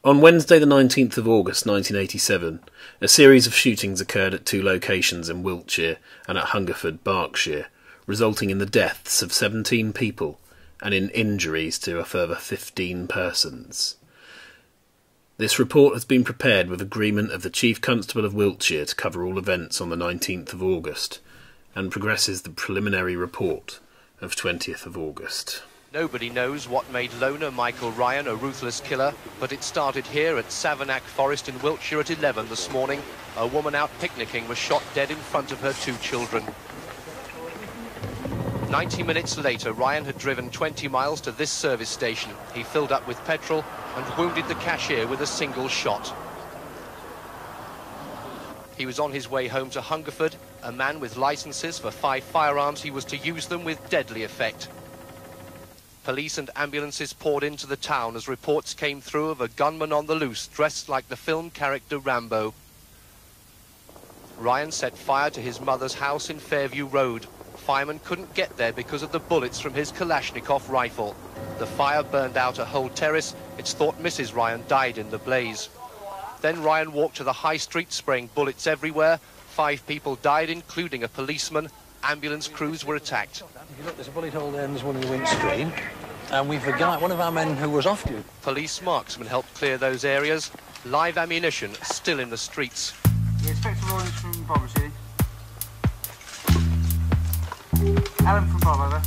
On Wednesday the 19th of August 1987, a series of shootings occurred at two locations in Wiltshire and at Hungerford, Berkshire, resulting in the deaths of 17 people and in injuries to a further 15 persons. This report has been prepared with agreement of the Chief Constable of Wiltshire to cover all events on the 19th of August and progresses the preliminary report of 20th of August. Nobody knows what made loner Michael Ryan a ruthless killer, but it started here at Severnake Forest in Wiltshire at 11 this morning. A woman out picnicking was shot dead in front of her two children. 90 minutes later, Ryan had driven 20 miles to this service station. He filled up with petrol and wounded the cashier with a single shot. He was on his way home to Hungerford, a man with licenses for 5 firearms. He was to use them with deadly effect. Police and ambulances poured into the town as reports came through of a gunman on the loose, dressed like the film character Rambo. Ryan set fire to his mother's house in Fairview Road. Firemen couldn't get there because of the bullets from his Kalashnikov rifle. The fire burned out a whole terrace. It's thought Mrs. Ryan died in the blaze. Then Ryan walked to the high street, spraying bullets everywhere. 5 people died, including a policeman. Ambulance crews were attacked. If you look, there's a bullet hole there and there's one in the windscreen. And we've a guy, one of our men who was off duty. Police marksmen helped clear those areas. Live ammunition still in the streets. Yeah, Inspector Rawlins from Bob, is he? Alan from Bob, over.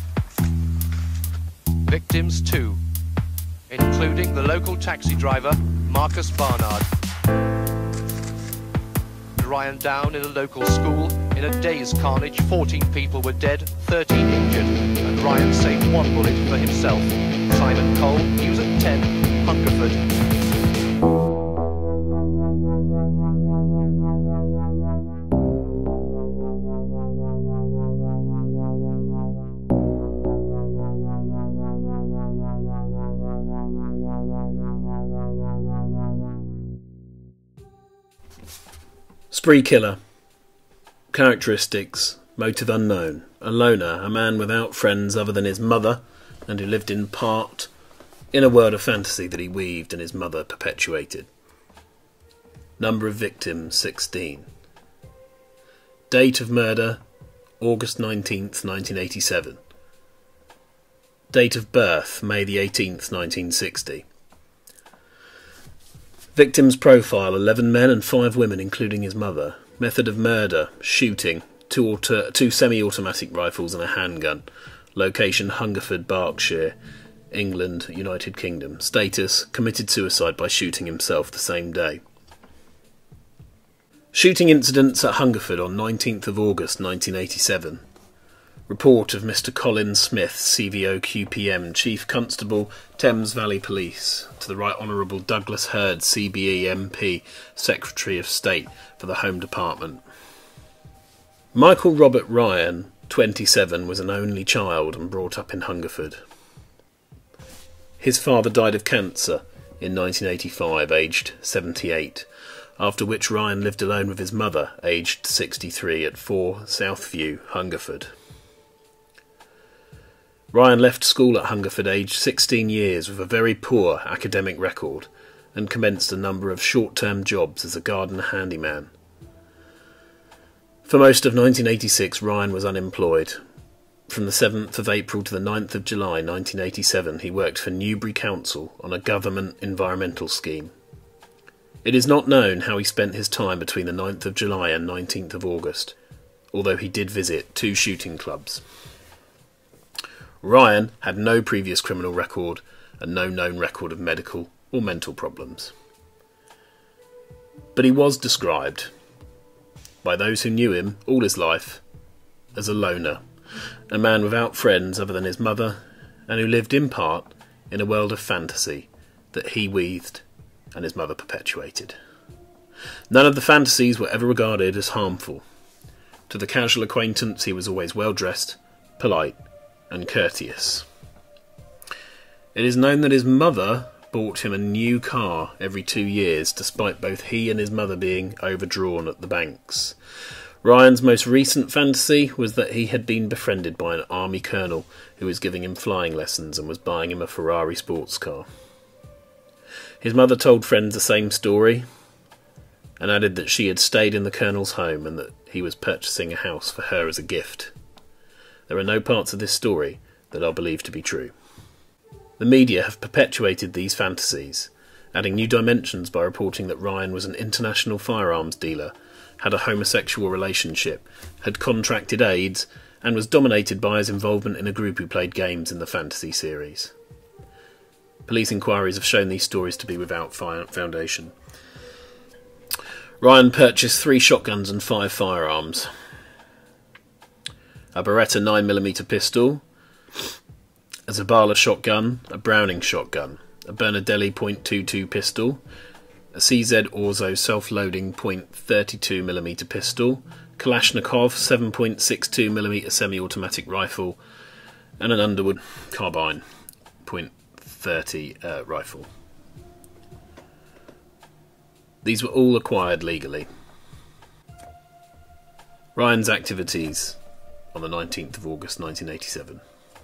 Victims too, including the local taxi driver, Marcus Barnard. Ryan down in a local school. In a day's carnage, 14 people were dead, 13 injured, and Ryan saved 1 bullet for himself. Simon Cole, News at 10, Hungerford. Spree killer. Characteristics: motive unknown, a loner, a man without friends other than his mother, and who lived in part in a world of fantasy that he weaved and his mother perpetuated. Number of victims: 16. Date of murder: August 19th, 1987. Date of birth: May the 18th, 1960. Victims profile: 11 men and 5 women, including his mother. Method of murder: shooting, 2 semi-automatic rifles and a handgun. Location: Hungerford, Berkshire, England, United Kingdom. Status: committed suicide by shooting himself the same day. Shooting incidents at Hungerford on 19th of August 1987. Report of Mr. Colin Smith, CVO QPM, Chief Constable, Thames Valley Police, to the Right Honourable Douglas Hurd, CBE MP, Secretary of State for the Home Department. Michael Robert Ryan, 27, was an only child and brought up in Hungerford. His father died of cancer in 1985, aged 78, after which Ryan lived alone with his mother, aged 63, at 4 Southview, Hungerford. Ryan left school at Hungerford aged 16 years with a very poor academic record and commenced a number of short-term jobs as a garden handyman. For most of 1986, Ryan was unemployed. From the 7th of April to the 9th of July 1987, he worked for Newbury Council on a government environmental scheme. It is not known how he spent his time between the 9th of July and 19th of August, although he did visit 2 shooting clubs. Ryan had no previous criminal record and no known record of medical or mental problems. But he was described, by those who knew him all his life, as a loner, a man without friends other than his mother, and who lived in part in a world of fantasy that he weaved and his mother perpetuated. None of the fantasies were ever regarded as harmful. To the casual acquaintance he was always well dressed, polite, and courteous. It is known that his mother bought him a new car every 2 years, despite both he and his mother being overdrawn at the banks. Ryan's most recent fantasy was that he had been befriended by an army colonel who was giving him flying lessons and was buying him a Ferrari sports car. His mother told friends the same story, and added that she had stayed in the Colonel's home and that he was purchasing a house for her as a gift. There are no parts of this story that are believed to be true. The media have perpetuated these fantasies, adding new dimensions by reporting that Ryan was an international firearms dealer, had a homosexual relationship, had contracted AIDS, and was dominated by his involvement in a group who played games in the fantasy series. Police inquiries have shown these stories to be without foundation. Ryan purchased 3 shotguns and 5 firearms. A Beretta 9mm pistol, a Zabala shotgun, a Browning shotgun, a Bernardelli .22 pistol, a CZ Orzo self-loading .32mm pistol, Kalashnikov 7.62mm semi-automatic rifle, and an Underwood carbine .30 rifle. These were all acquired legally. Ryan's activities on the 19th of August 1987.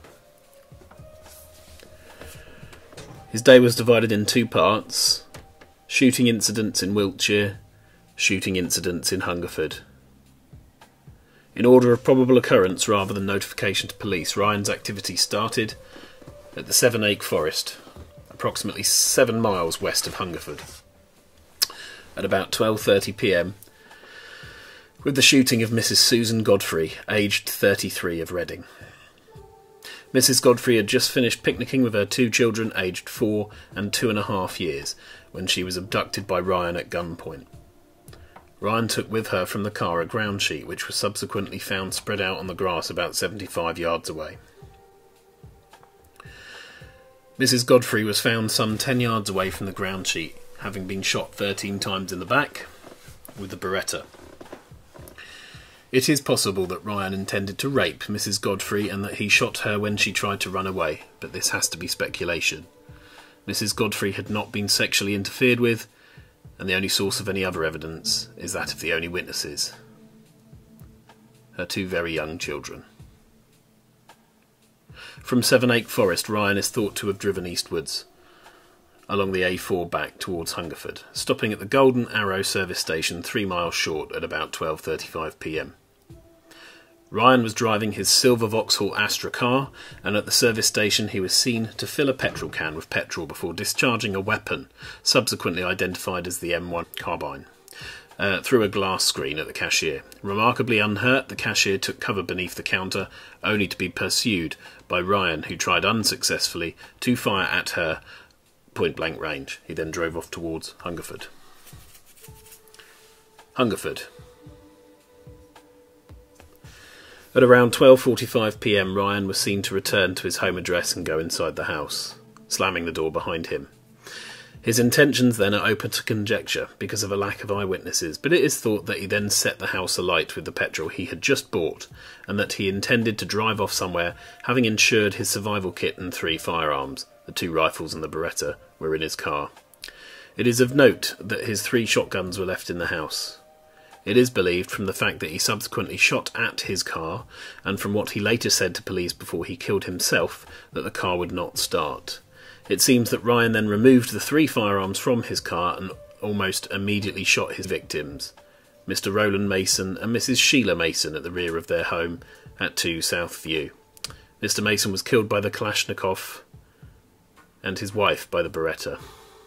His day was divided in 2 parts: shooting incidents in Wiltshire, shooting incidents in Hungerford. In order of probable occurrence rather than notification to police, Ryan's activity started at the Severnake Forest, approximately 7 miles west of Hungerford, at about 12:30 p.m, with the shooting of Mrs. Susan Godfrey, aged 33, of Reading. Mrs. Godfrey had just finished picnicking with her 2 children, aged 4 and 2.5 years, when she was abducted by Ryan at gunpoint. Ryan took with her from the car a ground sheet, which was subsequently found spread out on the grass about 75 yards away. Mrs. Godfrey was found some 10 yards away from the ground sheet, having been shot 13 times in the back with a Beretta. It is possible that Ryan intended to rape Mrs. Godfrey and that he shot her when she tried to run away, but this has to be speculation. Mrs. Godfrey had not been sexually interfered with, and the only source of any other evidence is that of the only witnesses, her 2 very young children. From Severnake Forest, Ryan is thought to have driven eastwards along the A4 back towards Hungerford, stopping at the Golden Arrow service station 3 miles short at about 12:35 p.m. Ryan was driving his silver Vauxhall Astra car, and at the service station he was seen to fill a petrol can with petrol before discharging a weapon, subsequently identified as the M1 carbine, through a glass screen at the cashier. Remarkably unhurt, the cashier took cover beneath the counter, only to be pursued by Ryan, who tried unsuccessfully to fire at her point-blank range. He then drove off towards Hungerford. Hungerford. At around 12:45 p.m, Ryan was seen to return to his home address and go inside the house, slamming the door behind him. His intentions then are open to conjecture because of a lack of eyewitnesses, but it is thought that he then set the house alight with the petrol he had just bought, and that he intended to drive off somewhere, having insured his survival kit and 3 firearms. The 2 rifles and the Beretta were in his car. It is of note that his 3 shotguns were left in the house. It is believed, from the fact that he subsequently shot at his car, and from what he later said to police before he killed himself, that the car would not start. It seems that Ryan then removed the 3 firearms from his car and almost immediately shot his victims, Mr. Roland Mason and Mrs. Sheila Mason, at the rear of their home at 2 South View. Mr. Mason was killed by the Kalashnikov and his wife by the Beretta.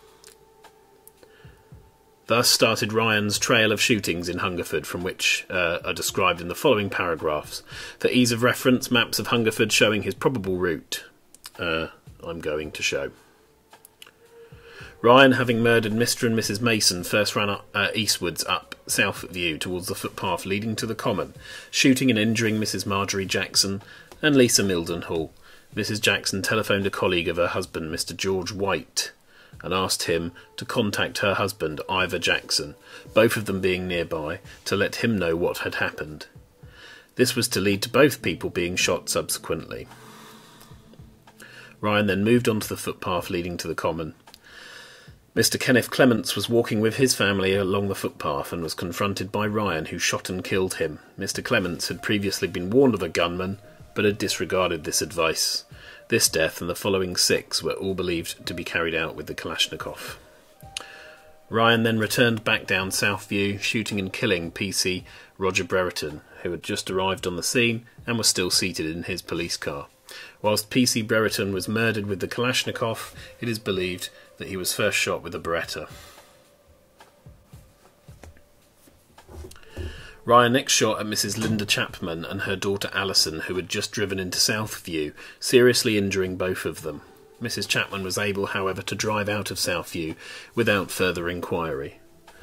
Thus started Ryan's trail of shootings in Hungerford, from which are described in the following paragraphs. For ease of reference, maps of Hungerford showing his probable route I'm going to show. Ryan, having murdered Mr. and Mrs. Mason, first ran eastwards up South View towards the footpath leading to the Common, shooting and injuring Mrs. Marjorie Jackson and Lisa Mildenhall. Mrs. Jackson telephoned a colleague of her husband, Mr. George White, and asked him to contact her husband, Ivor Jackson, both of them being nearby, to let him know what had happened. This was to lead to both people being shot subsequently. Ryan then moved onto the footpath leading to the Common. Mr. Kenneth Clements was walking with his family along the footpath and was confronted by Ryan, who shot and killed him. Mr. Clements had previously been warned of a gunman, but had disregarded this advice. This death and the following 6 were all believed to be carried out with the Kalashnikov. Ryan then returned back down Southview, shooting and killing PC Roger Brereton, who had just arrived on the scene and was still seated in his police car. Whilst PC Brereton was murdered with the Kalashnikov, it is believed that he was first shot with a Beretta. Ryan next shot at Mrs. Linda Chapman and her daughter Alison, who had just driven into Southview, seriously injuring both of them. Mrs. Chapman was able, however, to drive out of Southview without further inquiry.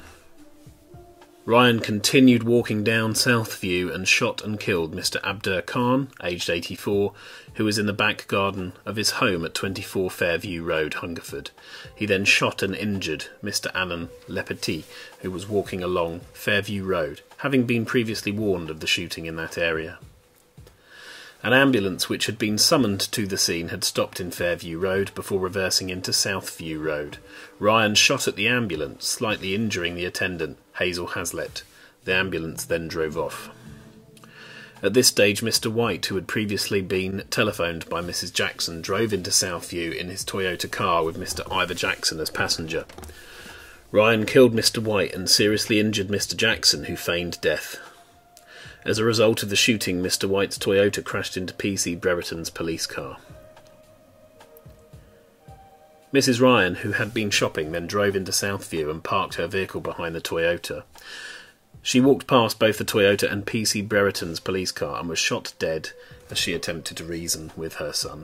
Ryan continued walking down Southview and shot and killed Mr. Abdur Khan, aged 84, who was in the back garden of his home at 24 Fairview Road, Hungerford. He then shot and injured Mr. Alan Lepetit, who was walking along Fairview Road, having been previously warned of the shooting in that area. An ambulance which had been summoned to the scene had stopped in Fairview Road before reversing into Southview Road. Ryan shot at the ambulance, slightly injuring the attendant, Hazel Hazlett. The ambulance then drove off. At this stage, Mr. White, who had previously been telephoned by Mrs. Jackson, drove into Southview in his Toyota car with Mr. Ivor Jackson as passenger. Ryan killed Mr. White and seriously injured Mr. Jackson, who feigned death. As a result of the shooting, Mr. White's Toyota crashed into PC Brereton's police car. Mrs. Ryan, who had been shopping, then drove into Southview and parked her vehicle behind the Toyota. She walked past both the Toyota and PC Brereton's police car and was shot dead as she attempted to reason with her son.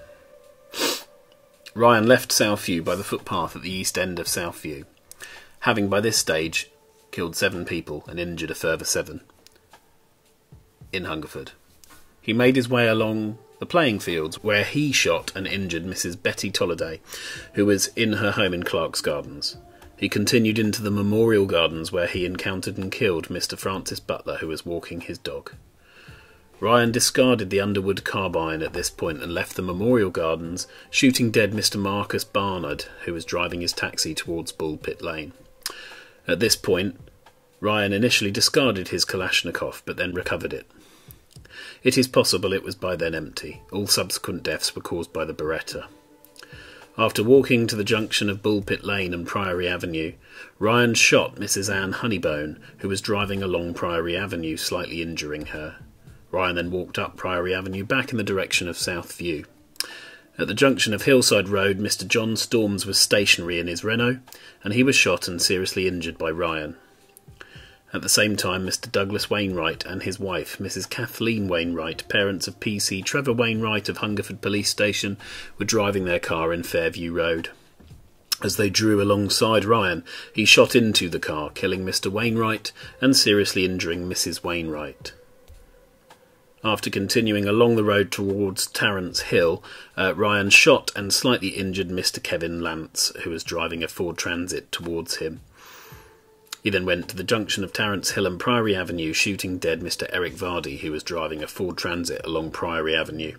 Ryan left Southview by the footpath at the east end of Southview, having by this stage killed 7 people and injured a further 7. In Hungerford. He made his way along the playing fields where he shot and injured Mrs. Betty Tolliday, who was in her home in Clark's Gardens. He continued into the Memorial Gardens where he encountered and killed Mr. Francis Butler, who was walking his dog. Ryan discarded the Underwood carbine at this point and left the Memorial Gardens, shooting dead Mr. Marcus Barnard, who was driving his taxi towards Bullpit Lane. At this point, Ryan initially discarded his Kalashnikov, but then recovered it. It is possible it was by then empty. All subsequent deaths were caused by the Beretta. After walking to the junction of Bullpit Lane and Priory Avenue, Ryan shot Mrs. Anne Honeybone, who was driving along Priory Avenue, slightly injuring her. Ryan then walked up Priory Avenue back in the direction of Southview. At the junction of Hillside Road, Mr. John Storms was stationary in his Renault, and he was shot and seriously injured by Ryan. At the same time, Mr. Douglas Wainwright and his wife, Mrs. Kathleen Wainwright, parents of PC Trevor Wainwright of Hungerford Police Station, were driving their car in Fairview Road. As they drew alongside Ryan, he shot into the car, killing Mr. Wainwright and seriously injuring Mrs. Wainwright. After continuing along the road towards Tarrants Hill, Ryan shot and slightly injured Mr. Kevin Lance, who was driving a Ford Transit towards him. He then went to the junction of Tarrants Hill and Priory Avenue, shooting dead Mr. Eric Vardy, who was driving a Ford Transit along Priory Avenue.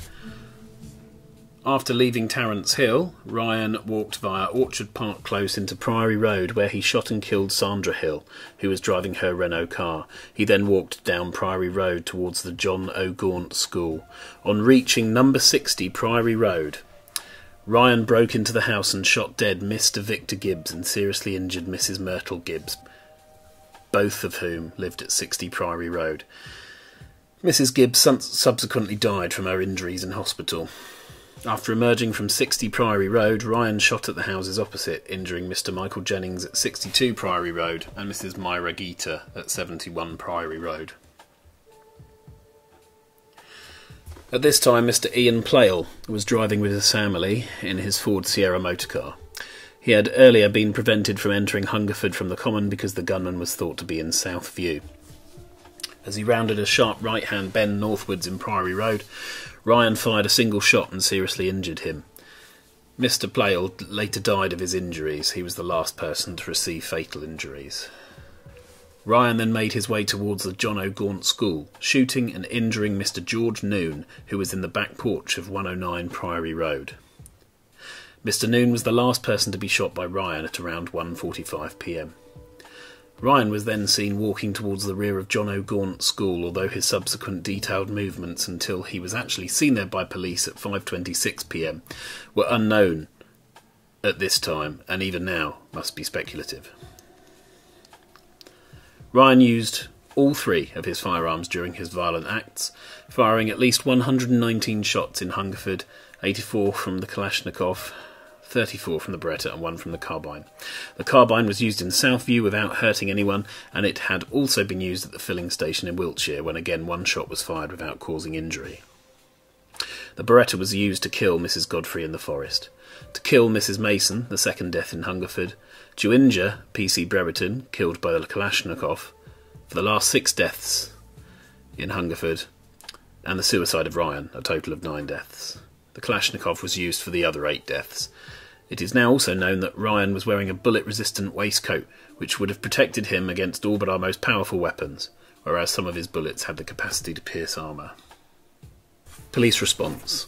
After leaving Tarrants Hill, Ryan walked via Orchard Park Close into Priory Road, where he shot and killed Sandra Hill, who was driving her Renault car. He then walked down Priory Road towards the John O'Gaunt School. On reaching number 60 Priory Road, Ryan broke into the house and shot dead Mr. Victor Gibbs and seriously injured Mrs. Myrtle Gibbs, both of whom lived at 60 Priory Road. Mrs. Gibbs subsequently died from her injuries in hospital. After emerging from 60 Priory Road, Ryan shot at the houses opposite, injuring Mr. Michael Jennings at 62 Priory Road and Mrs. Myra Geeta at 71 Priory Road. At this time, Mr. Ian Plale was driving with his family in his Ford Sierra motorcar. He had earlier been prevented from entering Hungerford from the Common because the gunman was thought to be in Southview. As he rounded a sharp right-hand bend northwards in Priory Road, Ryan fired a single shot and seriously injured him. Mr. Plale later died of his injuries. He was the last person to receive fatal injuries. Ryan then made his way towards the John O'Gaunt School, shooting and injuring Mr. George Noon, who was in the back porch of 109 Priory Road. Mr. Noon was the last person to be shot by Ryan at around 1:45 p.m. Ryan was then seen walking towards the rear of John O'Gaunt School, although his subsequent detailed movements until he was actually seen there by police at 5:26 p.m. were unknown at this time, and even now must be speculative. Ryan used all 3 of his firearms during his violent acts, firing at least 119 shots in Hungerford, 84 from the Kalashnikov, 34 from the Beretta and 1 from the carbine. The carbine was used in Southview without hurting anyone, and it had also been used at the filling station in Wiltshire when again 1 shot was fired without causing injury. The Beretta was used to kill Mrs. Godfrey in the forest, to kill Mrs. Mason, the second death in Hungerford, to injure P.C. Brereton, killed by the Kalashnikov, for the last 6 deaths in Hungerford, and the suicide of Ryan, a total of 9 deaths. The Kalashnikov was used for the other 8 deaths. It is now also known that Ryan was wearing a bullet-resistant waistcoat, which would have protected him against all but our most powerful weapons, whereas some of his bullets had the capacity to pierce armour. Police response.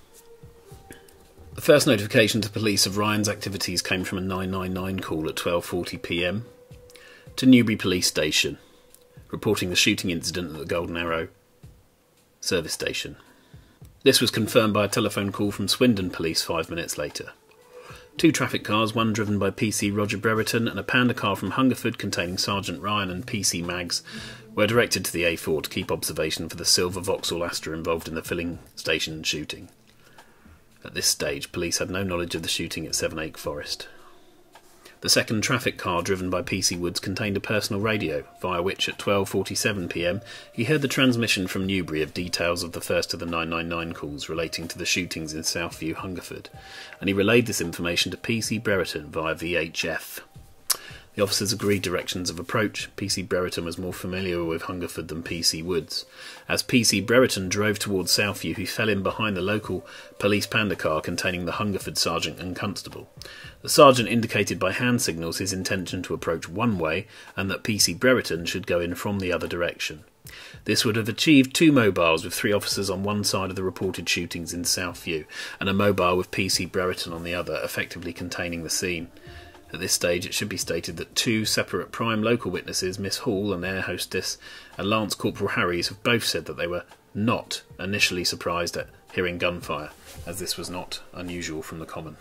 The first notification to police of Ryan's activities came from a 999 call at 12:40 p.m. to Newbury Police Station, reporting the shooting incident at the Golden Arrow service station. This was confirmed by a telephone call from Swindon Police 5 minutes later. 2 traffic cars, one driven by PC Roger Brereton and a Panda car from Hungerford containing Sergeant Ryan and PC Maggs, were directed to the A4 to keep observation for the silver Vauxhall Astra involved in the filling station shooting. At this stage, police had no knowledge of the shooting at Severnake Forest. The second traffic car, driven by PC Woods, contained a personal radio, via which at 12:47 p.m. he heard the transmission from Newbury of details of the first of the 999 calls relating to the shootings in Southview, Hungerford, and he relayed this information to PC Brereton via VHF. The officers agreed directions of approach. PC Brereton was more familiar with Hungerford than PC Woods. As PC Brereton drove towards Southview, he fell in behind the local police Panda car containing the Hungerford sergeant and constable. The sergeant indicated by hand signals his intention to approach one way and that PC Brereton should go in from the other direction. This would have achieved 2 mobiles with 3 officers on one side of the reported shootings in Southview and a mobile with PC Brereton on the other, effectively containing the scene. At this stage, it should be stated that 2 separate prime local witnesses, Miss Hall, an air hostess, and Lance Corporal Harries, have both said that they were not initially surprised at hearing gunfire, as this was not unusual from the common.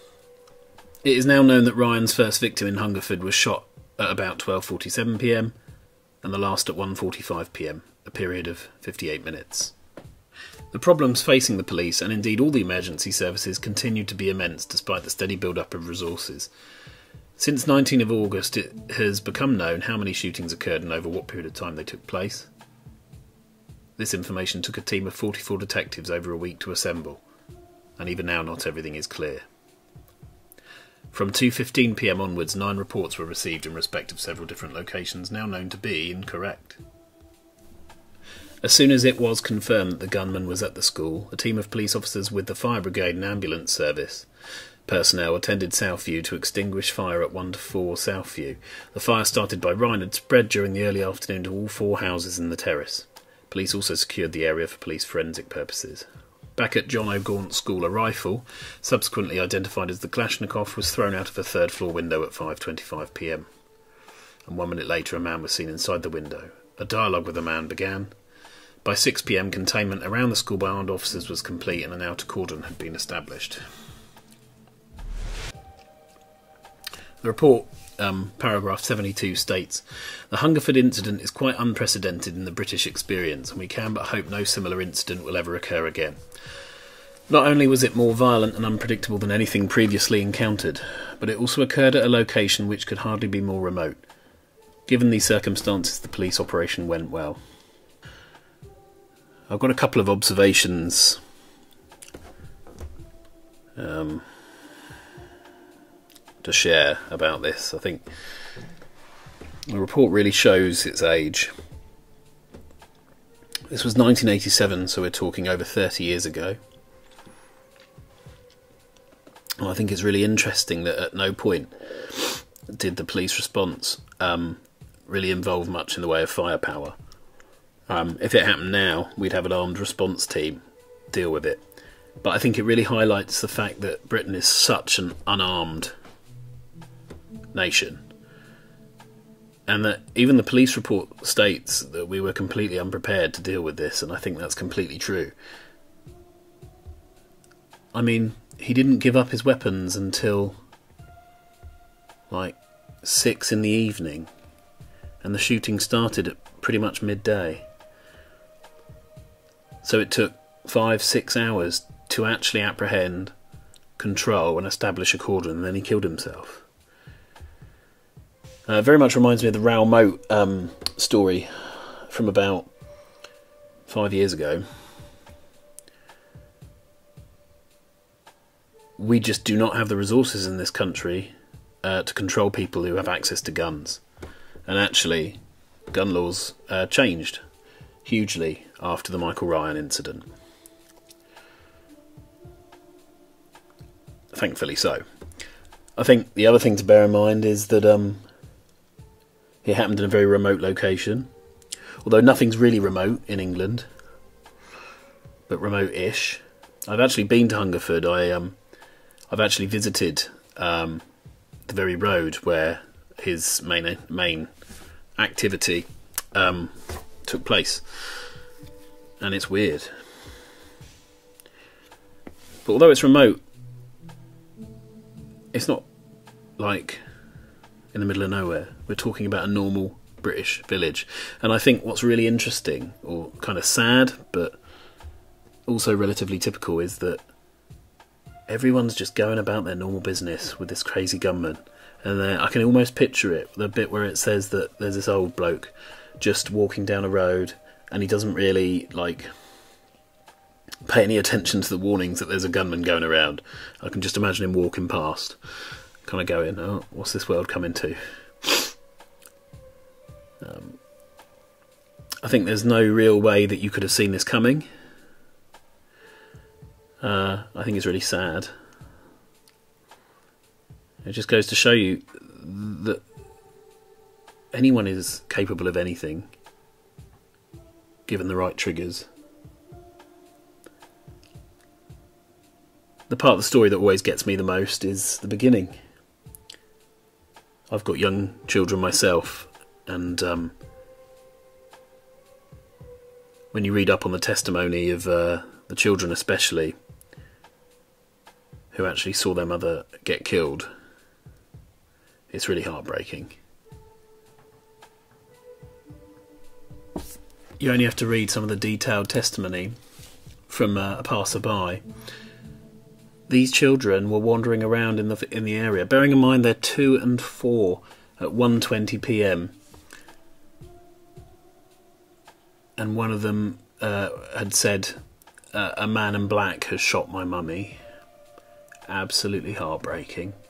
It is now known that Ryan's first victim in Hungerford was shot at about 12:47 p.m. and the last at 1:45 p.m, a period of 58 minutes. The problems facing the police, and indeed all the emergency services, continued to be immense despite the steady build-up of resources. Since 19th of August, it has become known how many shootings occurred and over what period of time they took place. This information took a team of 44 detectives over a week to assemble, and even now not everything is clear. From 2:15 p.m. onwards, 9 reports were received in respect of several different locations now known to be incorrect. As soon as it was confirmed that the gunman was at the school, a team of police officers with the fire brigade and ambulance service personnel attended Southview to extinguish fire at 1 to 4 Southview. The fire started by Ryan had spread during the early afternoon to all 4 houses in the terrace. Police also secured the area for police forensic purposes. Back at John O'Gaunt School, a rifle, subsequently identified as the Kalashnikov, was thrown out of a 3rd floor window at 5:25 p.m. And 1 minute later a man was seen inside the window. A dialogue with the man began. By 6 p.m, containment around the school by armed officers was complete and an outer cordon had been established. The report, paragraph 72, states, "The Hungerford incident is quite unprecedented in the British experience, and we can but hope no similar incident will ever occur again. Not only was it more violent and unpredictable than anything previously encountered, but it also occurred at a location which could hardly be more remote. Given these circumstances, the police operation went well." I've got a couple of observations to share about this. I think the report really shows its age. This was 1987, so we're talking over 30 years ago. And I think it's really interesting that at no point did the police response really involve much in the way of firepower. If it happened now, we'd have an armed response team deal with it. But I think it really highlights the fact that Britain is such an unarmed nation. And that even the police report states that we were completely unprepared to deal with this, and I think that's completely true. I mean, he didn't give up his weapons until like 6 in the evening, and the shooting started at pretty much midday. So it took 5-6 hours to actually apprehend, control and establish a cordon, and then he killed himself. Very much reminds me of the Raoul Moat story from about 5 years ago. We just do not have the resources in this country to control people who have access to guns. And actually, gun laws changed hugely after the Michael Ryan incident. Thankfully so. I think the other thing to bear in mind is that it happened in a very remote location. Although nothing's really remote in England, but remote-ish. I've actually been to Hungerford. I've actually visited the very road where his main activity took place, and it's weird. But although it's remote, it's not like in the middle of nowhere. We're talking about a normal British village, and I think what's really interesting, or kind of sad, but also relatively typical, is that everyone's just going about their normal business with this crazy gunman. And I can almost picture it, the bit where it says that there's this old bloke just walking down a road, and he doesn't really pay any attention to the warnings that there's a gunman going around. I can just imagine him walking past, kind of going, oh, what's this world coming to? I think there's no real way that you could have seen this coming. I think it's really sad. It just goes to show you that anyone is capable of anything, given the right triggers. The part of the story that always gets me the most is the beginning. I've got young children myself, and when you read up on the testimony of the children especially, who actually saw their mother get killed, it's really heartbreaking. You only have to read some of the detailed testimony from a passerby. These children were wandering around in the area, bearing in mind they're 2 and 4 at 1:20 p.m. And one of them had said, a man in black has shot my mummy. Absolutely heartbreaking.